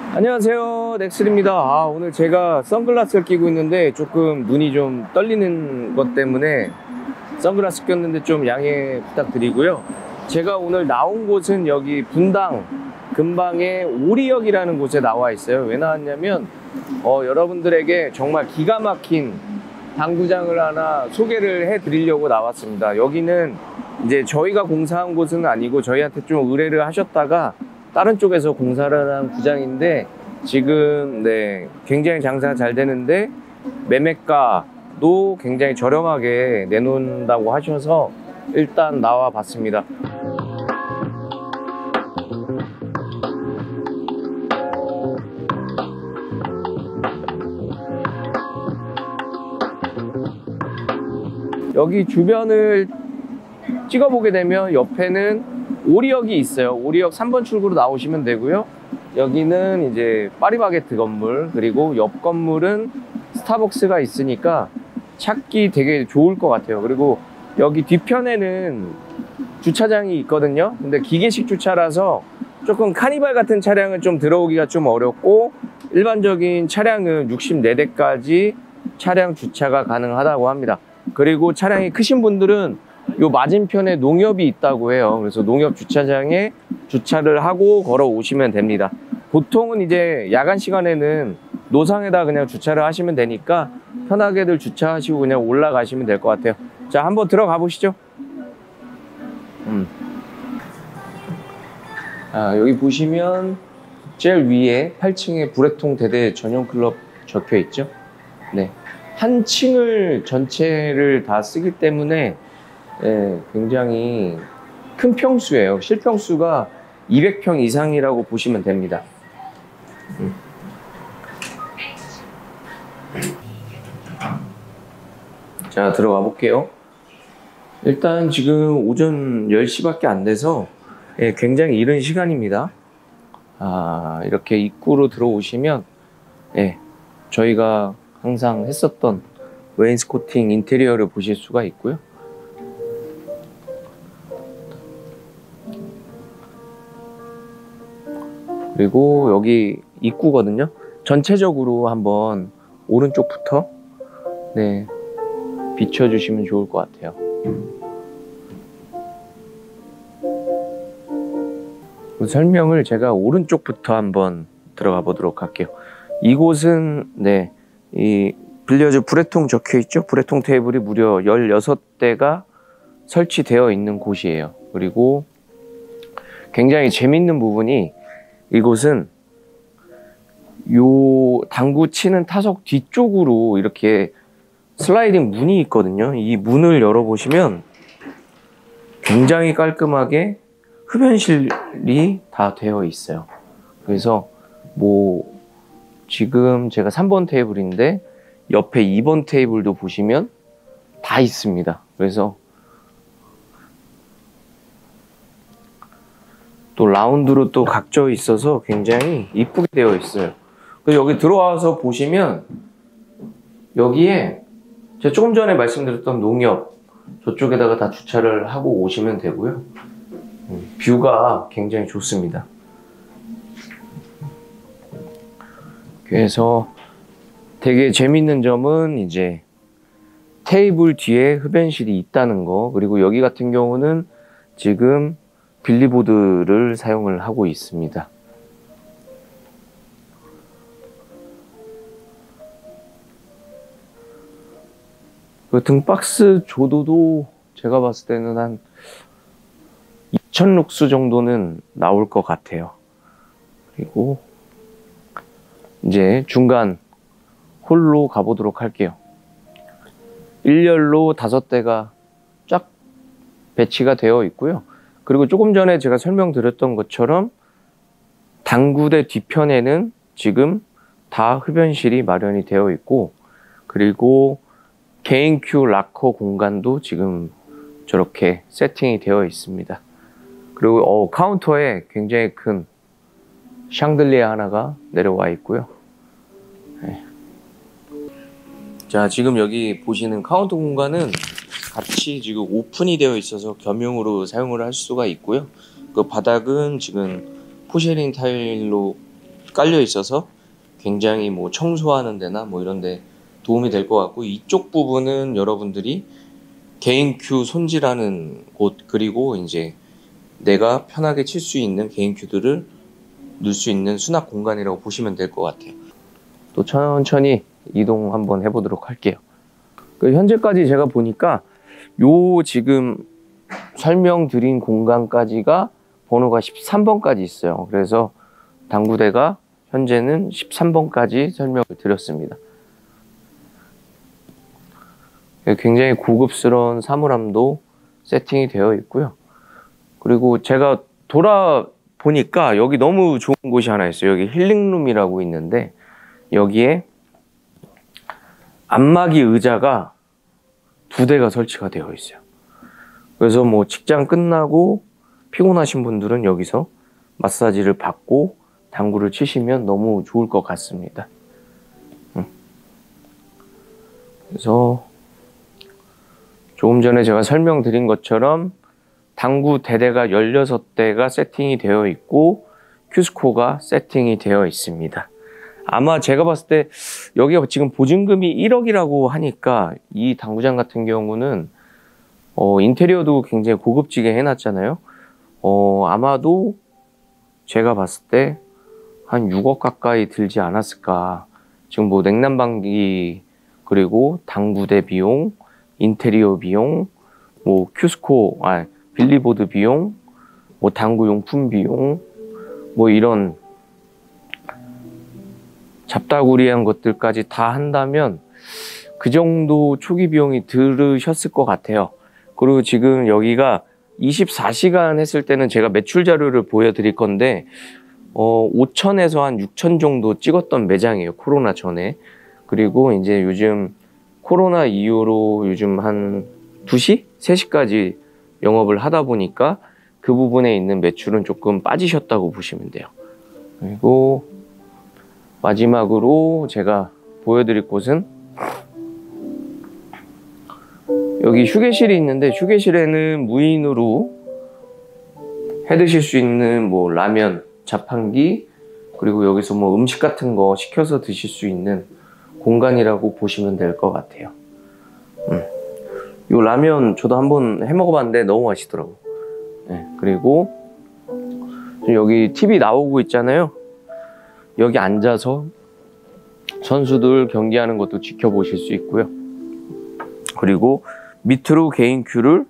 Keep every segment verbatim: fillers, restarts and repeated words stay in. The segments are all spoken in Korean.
안녕하세요, 넥슬입니다. 아, 오늘 제가 선글라스를 끼고 있는데 조금 눈이 좀 떨리는 것 때문에 선글라스 꼈는데 좀 양해 부탁드리고요. 제가 오늘 나온 곳은 여기 분당 근방의 오리역이라는 곳에 나와 있어요. 왜 나왔냐면 어, 여러분들에게 정말 기가 막힌 당구장을 하나 소개를 해 드리려고 나왔습니다. 여기는 이제 저희가 공사한 곳은 아니고 저희한테 좀 의뢰를 하셨다가 다른 쪽에서 공사를 한 구장인데 지금 네 굉장히 장사가 잘 되는데 매매가도 굉장히 저렴하게 내놓는다고 하셔서 일단 나와 봤습니다. 여기 주변을 찍어보게 되면 옆에는 오리역이 있어요. 오리역 삼 번 출구로 나오시면 되고요. 여기는 이제 파리바게뜨 건물, 그리고 옆 건물은 스타벅스가 있으니까 찾기 되게 좋을 것 같아요. 그리고 여기 뒤편에는 주차장이 있거든요. 근데 기계식 주차라서 조금 카니발 같은 차량은 좀 들어오기가 좀 어렵고 일반적인 차량은 육십사 대까지 차량 주차가 가능하다고 합니다. 그리고 차량이 크신 분들은 요 맞은편에 농협이 있다고 해요. 그래서 농협 주차장에 주차를 하고 걸어 오시면 됩니다. 보통은 이제 야간 시간에는 노상에다 그냥 주차를 하시면 되니까 편하게들 주차하시고 그냥 올라가시면 될 것 같아요. 자, 한번 들어가 보시죠. 음. 아, 여기 보시면 제일 위에 팔 층에 불회통 대대 전용 클럽 적혀 있죠. 네, 한 층을 전체를 다 쓰기 때문에 예, 굉장히 큰 평수예요. 실평수가 이백 평 이상이라고 보시면 됩니다. 음. 자, 들어가 볼게요. 일단 지금 오전 열 시밖에 안 돼서 예, 굉장히 이른 시간입니다. 아, 이렇게 입구로 들어오시면 예, 저희가 항상 했었던 웨인스코팅 인테리어를 보실 수가 있고요. 그리고 여기 입구거든요. 전체적으로 한번 오른쪽부터 네, 비춰주시면 좋을 것 같아요. 설명을 제가 오른쪽부터 한번 들어가 보도록 할게요. 이곳은 네, 이 빌리어즈 불회통 적혀 있죠. 불회통 테이블이 무려 열여섯 대가 설치되어 있는 곳이에요. 그리고 굉장히 재밌는 부분이 이곳은 요 당구 치는 타석 뒤쪽으로 이렇게 슬라이딩 문이 있거든요. 이 문을 열어보시면 굉장히 깔끔하게 흡연실이 다 되어 있어요. 그래서 뭐 지금 제가 삼 번 테이블인데 옆에 이 번 테이블도 보시면 다 있습니다. 그래서 또 라운드로 또 각져 있어서 굉장히 이쁘게 되어 있어요. 그래서 여기 들어와서 보시면 여기에 제가 조금 전에 말씀드렸던 농협 저쪽에다가 다 주차를 하고 오시면 되고요. 뷰가 굉장히 좋습니다. 그래서 되게 재밌는 점은 이제 테이블 뒤에 흡연실이 있다는 거, 그리고 여기 같은 경우는 지금 빌리보드를 사용을 하고 있습니다. 그 등박스 조도도 제가 봤을 때는 한 이천 룩스 정도는 나올 것 같아요. 그리고 이제 중간 홀로 가보도록 할게요. 일렬로 다섯 대가 쫙 배치가 되어 있고요. 그리고 조금 전에 제가 설명드렸던 것처럼 당구대 뒤편에는 지금 다 흡연실이 마련이 되어 있고, 그리고 개인 큐 락커 공간도 지금 저렇게 세팅이 되어 있습니다. 그리고 어, 카운터에 굉장히 큰 샹들리에 하나가 내려와 있고요. 네. 자, 지금 여기 보시는 카운터 공간은 같이 지금 오픈이 되어 있어서 겸용으로 사용을 할 수가 있고요. 그 바닥은 지금 포쉐린 타일로 깔려 있어서 굉장히 뭐 청소하는 데나 뭐 이런 데 도움이 될 것 같고, 이쪽 부분은 여러분들이 개인 큐 손질하는 곳, 그리고 이제 내가 편하게 칠 수 있는 개인 큐들을 넣을 수 있는 수납 공간이라고 보시면 될 것 같아요. 또 천천히 이동 한번 해보도록 할게요. 그 현재까지 제가 보니까 요 지금 설명드린 공간까지가 번호가 십삼 번까지 있어요. 그래서 당구대가 현재는 십삼 번까지 설명을 드렸습니다. 굉장히 고급스러운 사물함도 세팅이 되어 있고요. 그리고 제가 돌아보니까 여기 너무 좋은 곳이 하나 있어요. 여기 힐링룸이라고 있는데, 여기에 안마기 의자가 두 대가 설치가 되어 있어요. 그래서 뭐 직장 끝나고 피곤하신 분들은 여기서 마사지를 받고 당구를 치시면 너무 좋을 것 같습니다. 그래서 조금 전에 제가 설명드린 것처럼 당구 대대가 열여섯 대가 세팅이 되어 있고 큐스코가 세팅이 되어 있습니다. 아마 제가 봤을 때 여기가 지금 보증금이 일억이라고 하니까 이 당구장 같은 경우는 어, 인테리어도 굉장히 고급지게 해놨잖아요. 어, 아마도 제가 봤을 때 한 육억 가까이 들지 않았을까. 지금 뭐 냉난방기, 그리고 당구대 비용, 인테리어 비용, 뭐 큐스코, 아, 빌리보드 비용, 뭐 당구용품 비용, 뭐 이런 잡다구리한 것들까지 다 한다면 그 정도 초기 비용이 들으셨을 것 같아요. 그리고 지금 여기가 이십사 시간 했을 때는 제가 매출 자료를 보여드릴 건데 어, 오천에서 한 육천 정도 찍었던 매장이에요, 코로나 전에. 그리고 이제 요즘 코로나 이후로 요즘 한 두 시? 세 시까지 영업을 하다 보니까 그 부분에 있는 매출은 조금 빠지셨다고 보시면 돼요. 그리고 마지막으로 제가 보여드릴 곳은 여기 휴게실이 있는데, 휴게실에는 무인으로 해 드실 수 있는 뭐 라면, 자판기, 그리고 여기서 뭐 음식 같은 거 시켜서 드실 수 있는 공간이라고 보시면 될 것 같아요. 음. 요 라면 저도 한번 해 먹어봤는데 너무 맛있더라고. 네, 그리고 여기 티비 나오고 있잖아요. 여기 앉아서 선수들 경기하는 것도 지켜보실 수 있고요. 그리고 밑으로 개인 큐를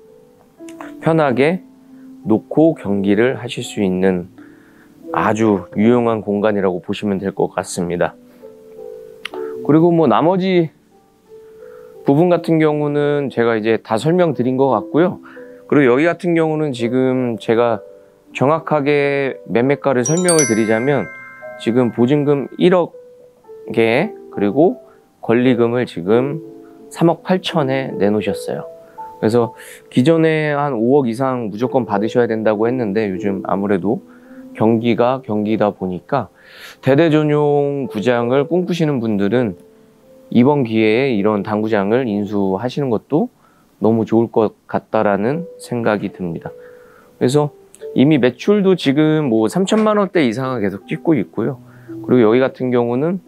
편하게 놓고 경기를 하실 수 있는 아주 유용한 공간이라고 보시면 될 것 같습니다. 그리고 뭐 나머지 부분 같은 경우는 제가 이제 다 설명드린 것 같고요. 그리고 여기 같은 경우는 지금 제가 정확하게 매매가를 설명을 드리자면 지금 보증금 일억에 그리고 권리금을 지금 삼억 팔천에 내놓으셨어요. 그래서 기존에 한 오억 이상 무조건 받으셔야 된다고 했는데 요즘 아무래도 경기가 경기다 보니까 대대 전용 구장을 꿈꾸시는 분들은 이번 기회에 이런 당구장을 인수하시는 것도 너무 좋을 것 같다라는 생각이 듭니다. 그래서 이미 매출도 지금 뭐 삼천만 원대 이상은 계속 찍고 있고요. 그리고 여기 같은 경우는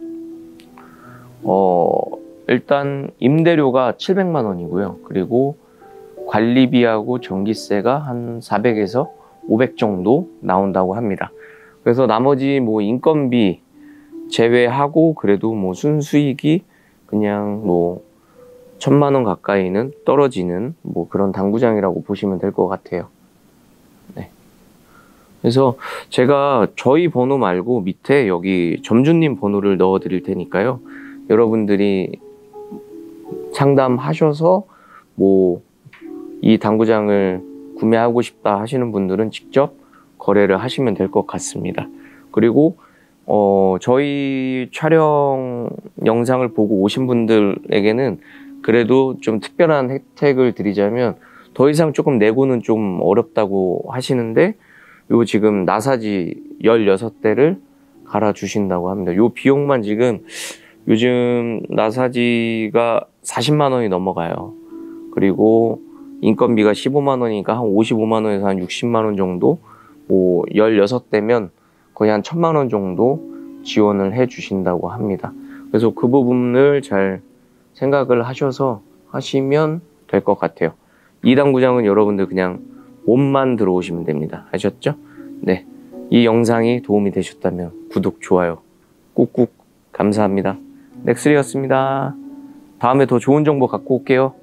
어 일단 임대료가 칠백만 원이고요. 그리고 관리비하고 전기세가 한 사백에서 오백 정도 나온다고 합니다. 그래서 나머지 뭐 인건비 제외하고 그래도 뭐 순수익이 그냥 뭐 천만 원 가까이는 떨어지는 뭐 그런 당구장이라고 보시면 될 것 같아요. 네. 그래서 제가 저희 번호 말고 밑에 여기 점주님 번호를 넣어 드릴 테니까요. 여러분들이 상담하셔서 뭐 이 당구장을 구매하고 싶다 하시는 분들은 직접 거래를 하시면 될 것 같습니다. 그리고 어 저희 촬영 영상을 보고 오신 분들에게는 그래도 좀 특별한 혜택을 드리자면 더 이상 조금 내고는 좀 어렵다고 하시는데 요 지금 나사지 열여섯 대를 갈아 주신다고 합니다. 요 비용만 지금 요즘 나사지가 사십만 원이 넘어가요. 그리고 인건비가 십오만 원이니까 한 오십오만 원에서 한 육십만 원 정도, 뭐 열여섯 대면 거의 한 천만 원 정도 지원을 해 주신다고 합니다. 그래서 그 부분을 잘 생각을 하셔서 하시면 될 것 같아요. 이 당구장은 여러분들 그냥 몸만 들어오시면 됩니다. 아셨죠? 네. 이 영상이 도움이 되셨다면 구독, 좋아요 꾹꾹 감사합니다. 넥슬이었습니다. 다음에 더 좋은 정보 갖고 올게요.